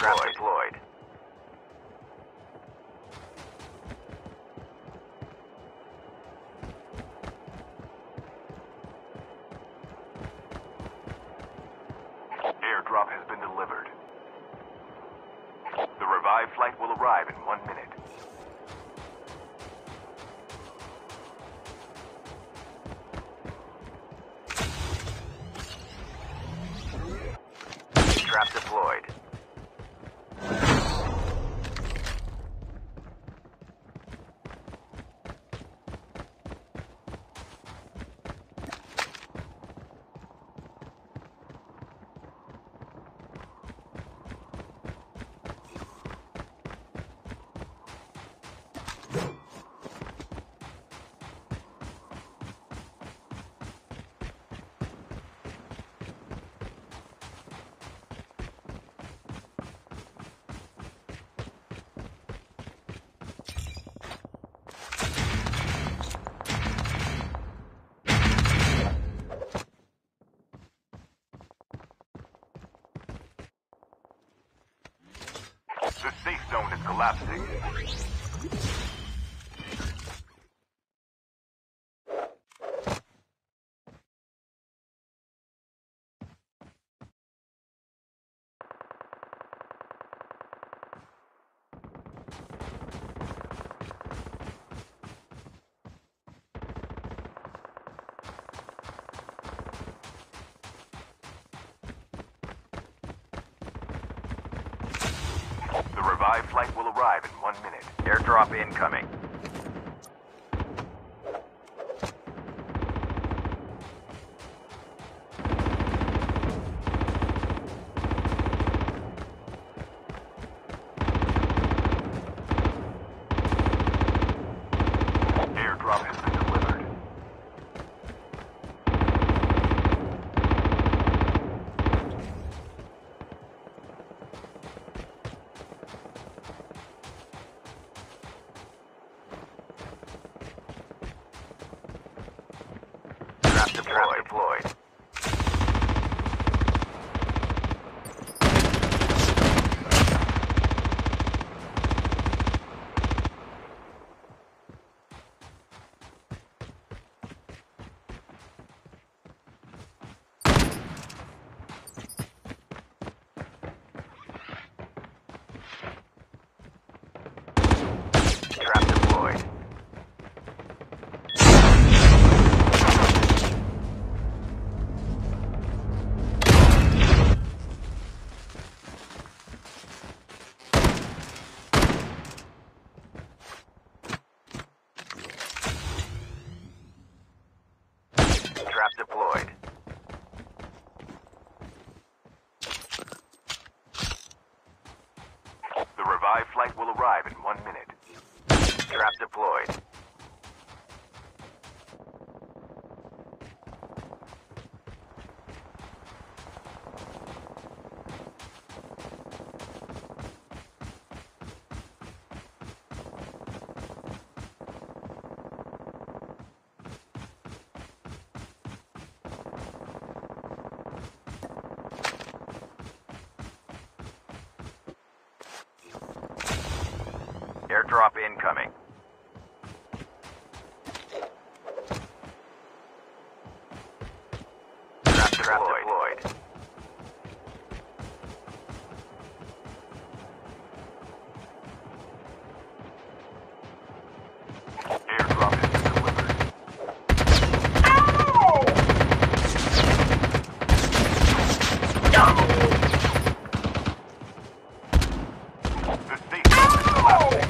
deployed. Airdrop has been delivered. The revived flight will arrive in 1 minute. Trap deployed. The safe zone is collapsing. The revived flight will arrive in 1 minute. Airdrop incoming. Airdrop has been delivered. Trap deployed. Trap deployed. Trap deployed. The revived flight will arrive in 1 minute. Trap deployed. Airdrop incoming. Trap deployed. Airdrop has been delivered. The safe zone is collapsing.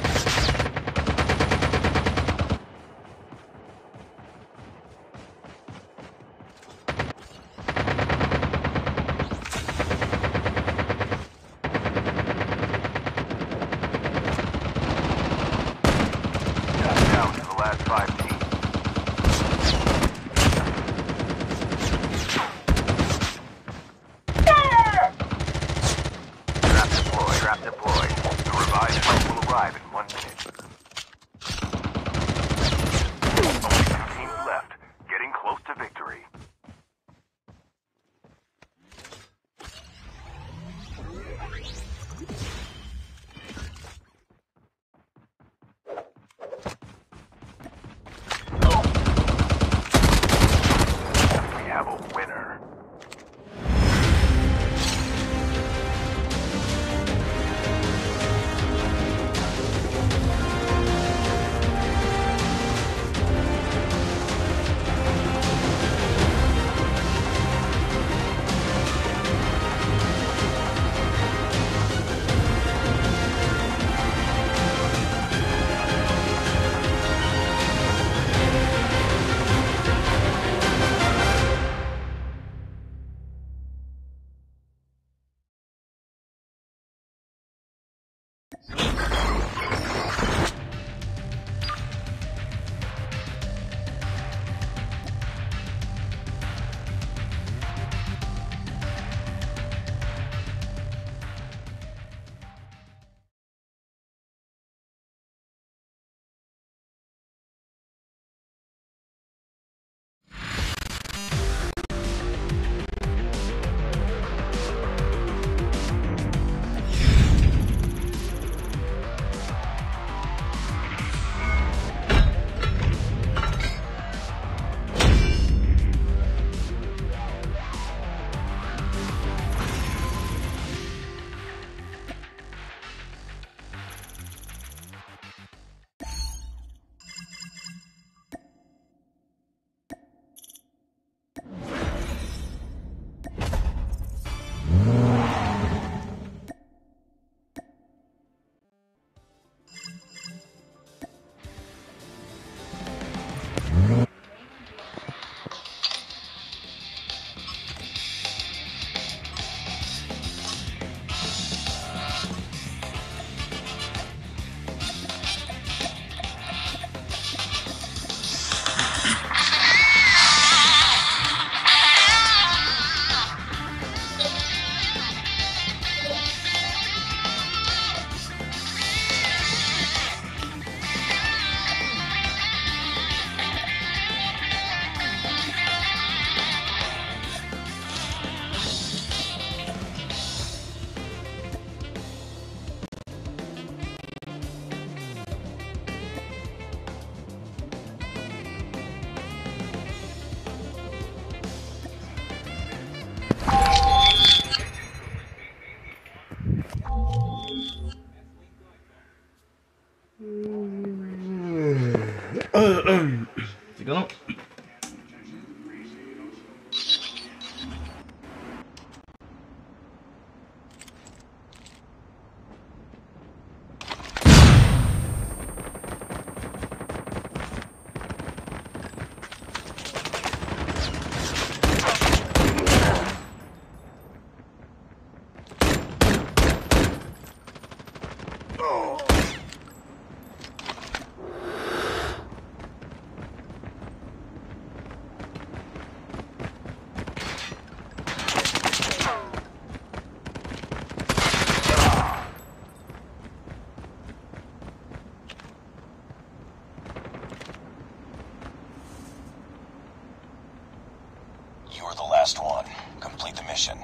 You're the last one. Complete the mission.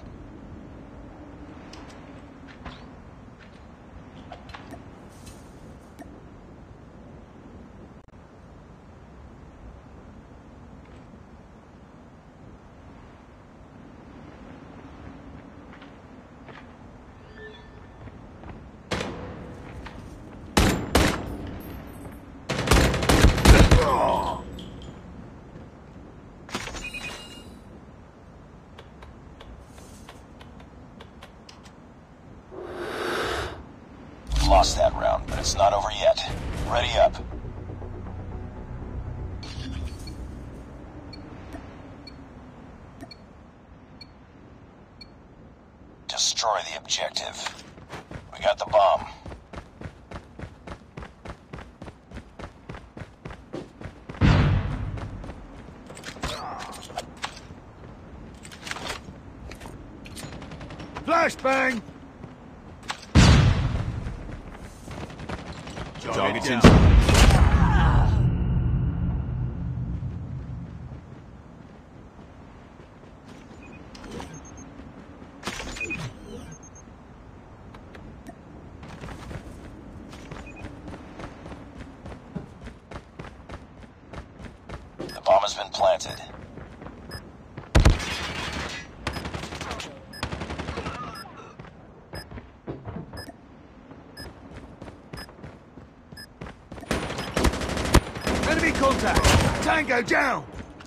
Lost that round, but it's not over yet. Ready up. Destroy the objective. We got the bomb. Flashbang! Target's in. The bomb has been planted. Enemy contact! Tango down!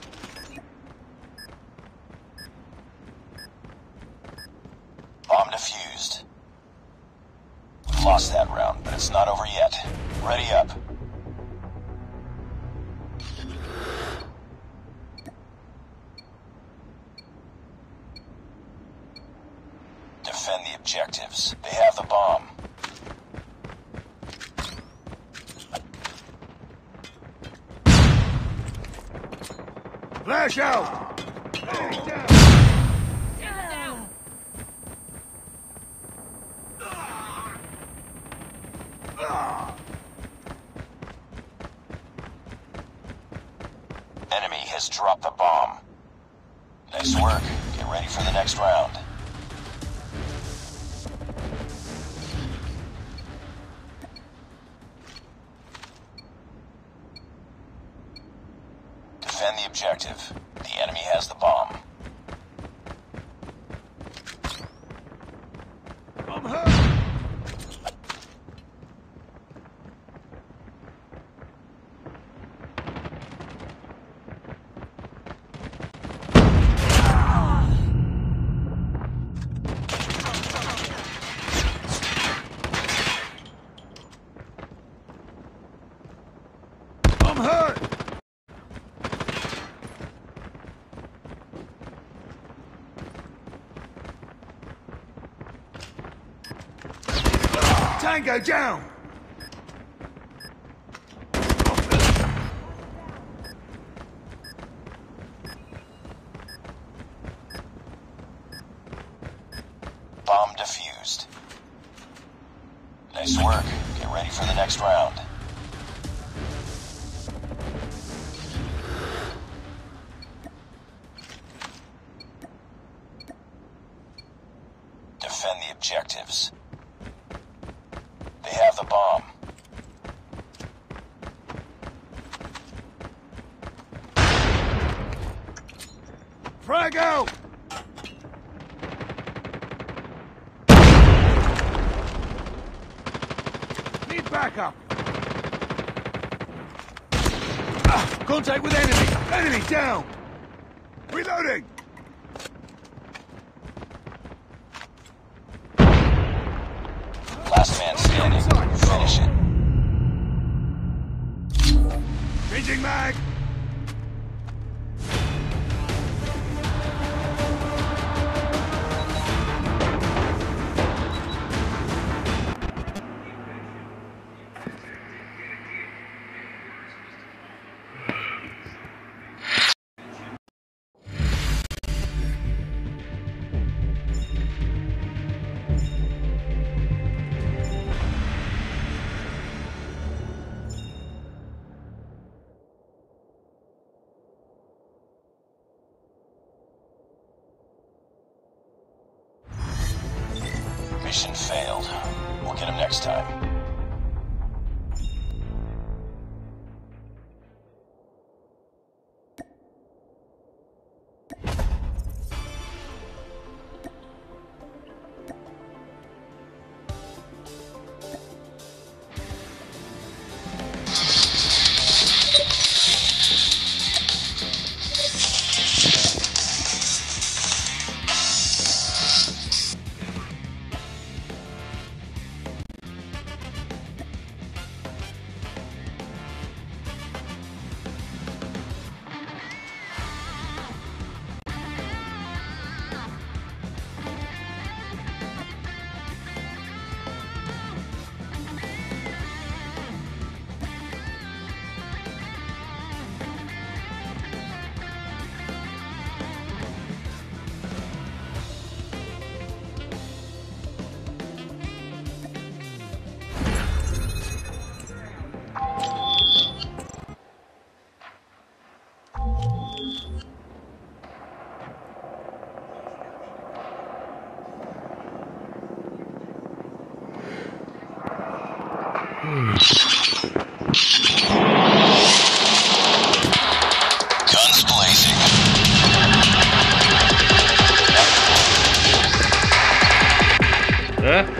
Bomb defused. We lost that round, but it's not over yet. Ready up. Defend the objectives. They have the bomb. Flash out! Enemy down! Enemy has dropped the bomb. Nice work. Get ready for the next round. Defend the objective. The enemy has the bomb. I'm hurt! I'm hurt! Tango down! Bomb defused. Nice work. Get ready for the next round. Defend the objectives. They have the bomb. Frag out! Need backup! Contact with enemy! Enemy down! Reloading! Last man standing. Finish it. Changing mag! Mission failed. We'll get him next time. Guns blazing. Huh?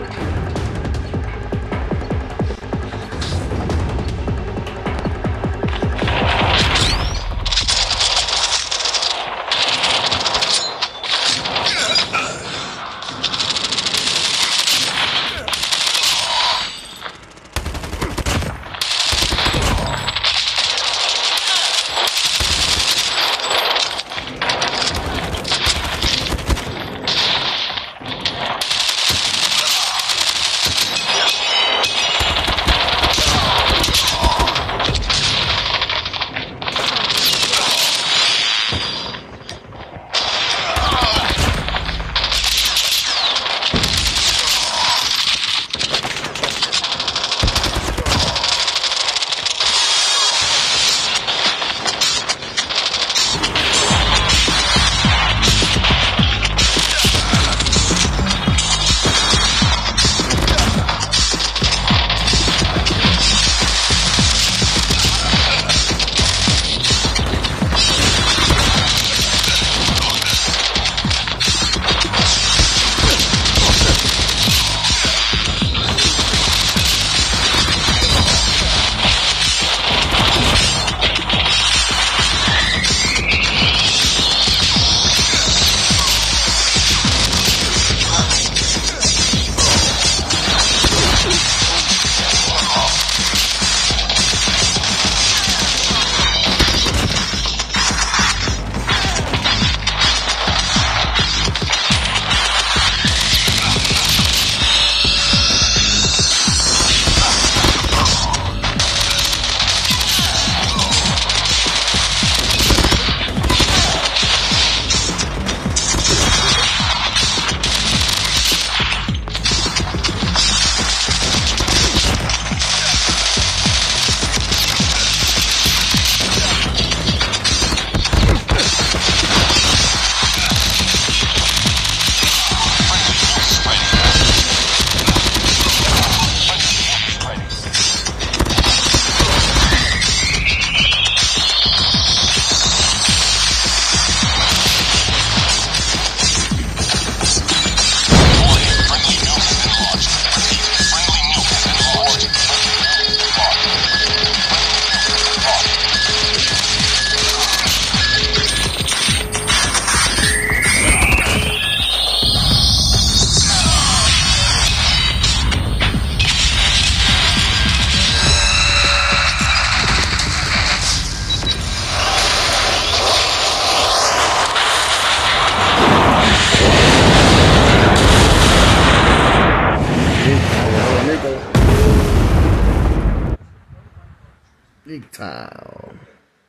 Big time.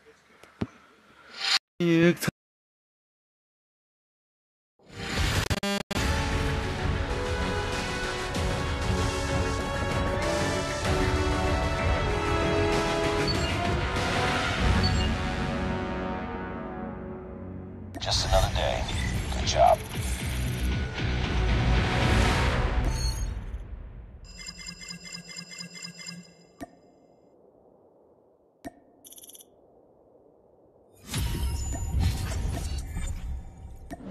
Big time. Just another day. Good job.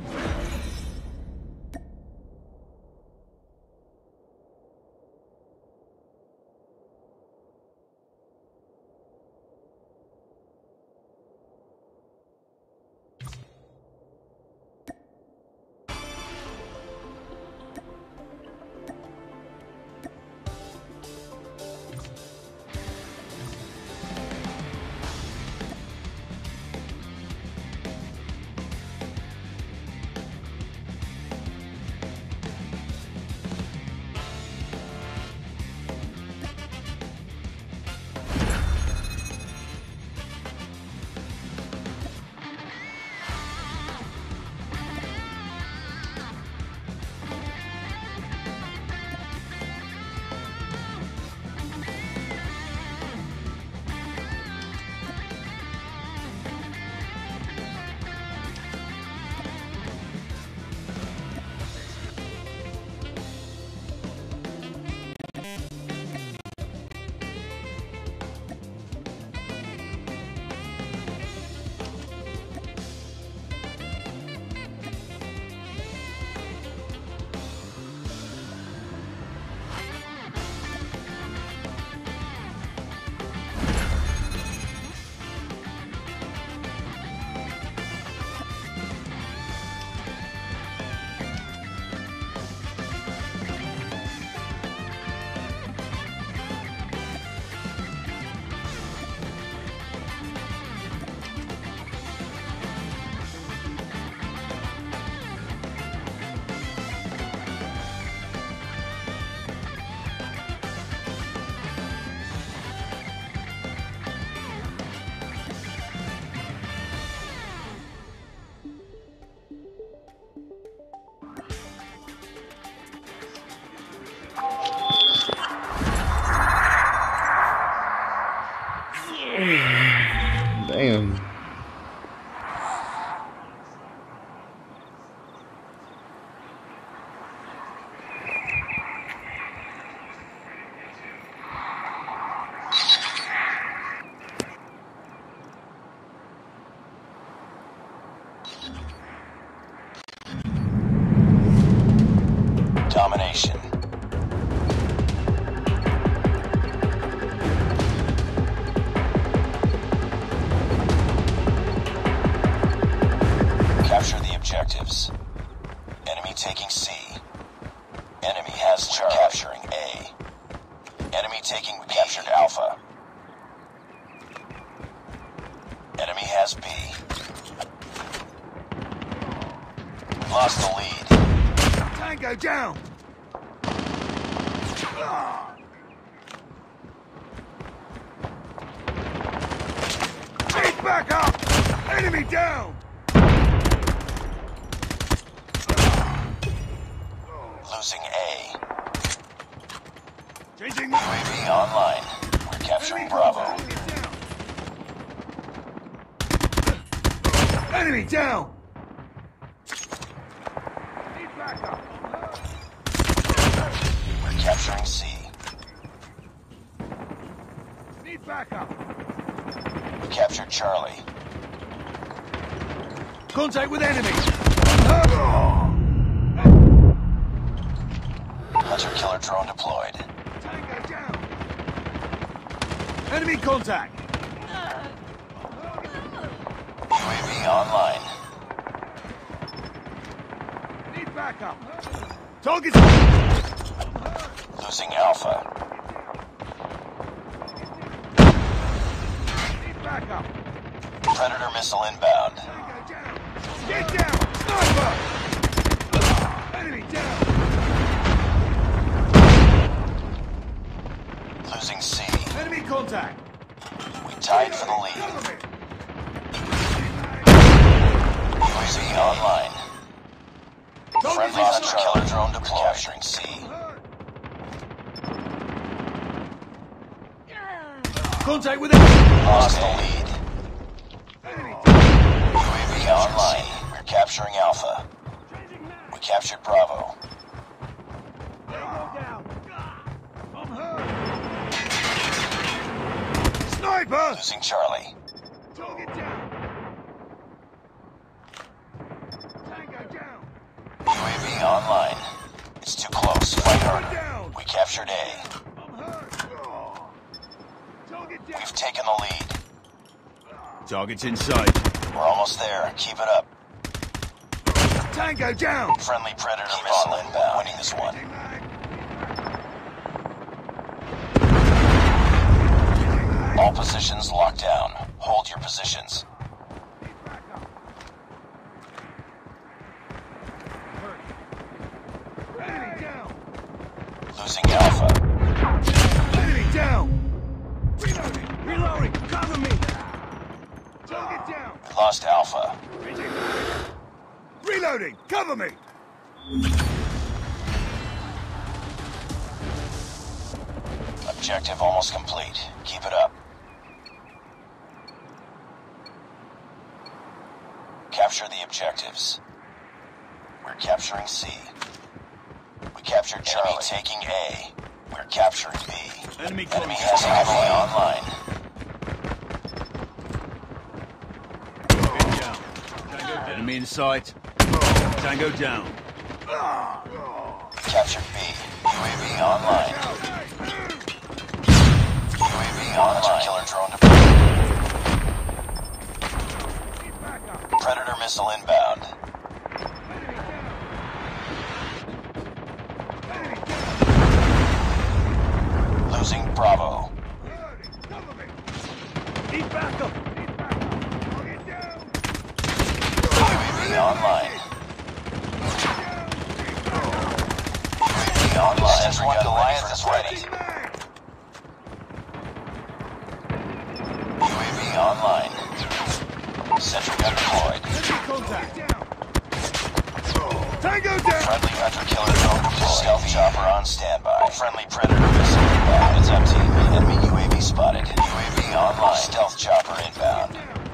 Damn. Domination. Capture the objectives. Enemy taking C. Enemy has Charlie. Capturing A. Enemy taking B. Captured Alpha. Enemy has B. Lost the lead. Tango down! Need back up! Enemy down! Losing A. Changing UAV online. We're capturing Bravo. Enemy down! Need back up! We're capturing C. Need back up! We captured Charlie. Contact with enemy! Hunter-killer drone deployed. Tango down! Enemy contact! UAV online. Need back up! Target! Losing Alpha. Need back up! Predator missile inbound. Tango down! Get down! Sniper! Enemy down! Losing C. Enemy contact! We tied for the lead. Cover me! UAV online. Friendly hunter-killer drone deployed. Capturing C. Contact with enemy! Lost the lead. Enemy UAV online. We're capturing Alpha. We captured Bravo. down! I'm hurt! Sniper! Losing Charlie. Target down! Tango down! captured A. I'm hurt. Target down. We've taken the lead. Target's in sight. We're almost there. Keep it up. Tango down. Friendly Predator missile inbound. Winning this one. All positions locked down. Hold your positions. Enemy down. Losing Alpha. Enemy down. Reloading. Reloading. Cover me. Target down. We lost Alpha. Reloading. Cover me. Objective almost complete. Keep it up. Capture the objectives. We're capturing C. We captured Charlie. Enemy taking A. We're capturing B. Enemy Enemy has heavily online. Enemy in sight. Tango down. Captured B. UAV online. UAV online. Killer drone deployed. Predator missile inbound. Losing Bravo. Need backup. UAV online. UAV online. Sentry gun Goliath is ready. UAV online. Sentry gun deployed. Contact. Tango down. Friendly hunter killer drone deployed. Stealth chopper on standby. Friendly predator missile inbound. Heads up team. Enemy UAV spotted. UAV online. Stealth chopper inbound.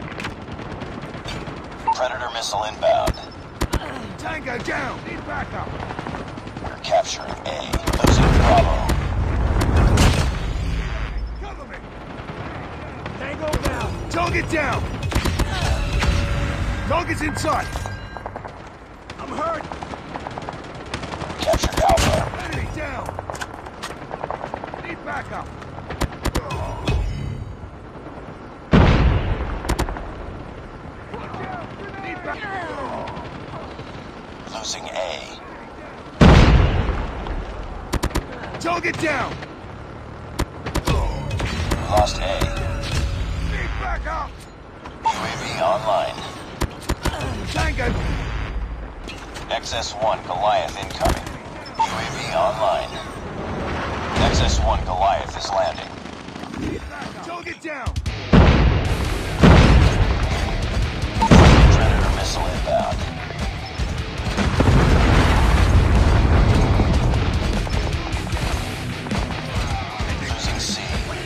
Predator missile inbound. Tango down. Need backup. We're capturing A. Losing Bravo. Cover me. Tango down. Target down. Target's in sight. I'm hurt. Captured Alpha. Enemy down. Need backup. Need backup. Losing A. Target down. Lost A. Need backup. UAV online. Tango. XS-1 Goliath incoming. UAV online. XS-1 Goliath is landing. Target down. Friendly Predator missile inbound. Losing C.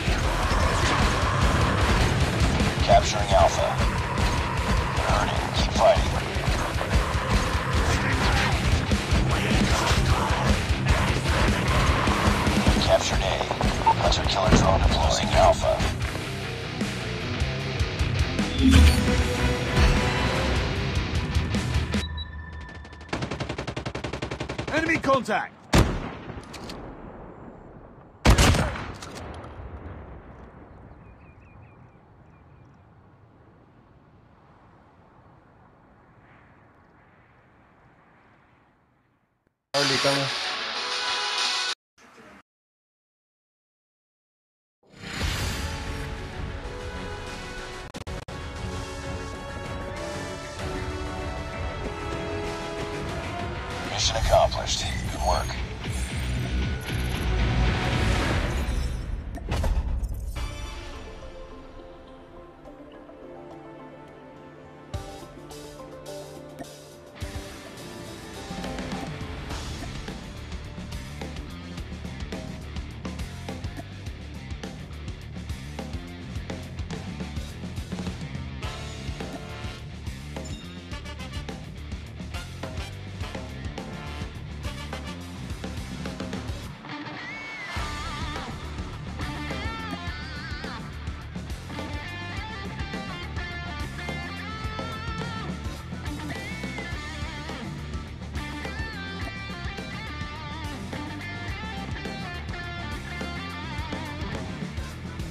Capturing Alpha. Earning. Keep fighting. Captured A. Hunter killer drone deploying Alpha. Enemy contact. Mission accomplished. Good work.